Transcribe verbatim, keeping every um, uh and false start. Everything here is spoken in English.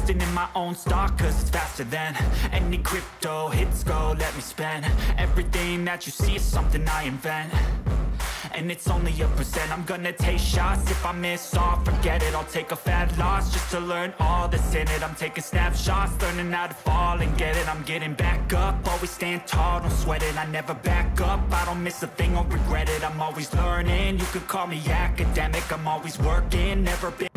investing in my own stock, cause it's faster than any crypto hits go. Let me spend everything that you see is something I invent, and it's only a percent. I'm gonna take shots, if I miss all, forget it. I'll take a fat loss just to learn all that's in it. I'm taking snapshots, learning how to fall and get it. I'm getting back up, always stand tall, don't sweat it. I never back up, I don't miss a thing or regret it. I'm always learning, you could call me academic. I'm always working, never been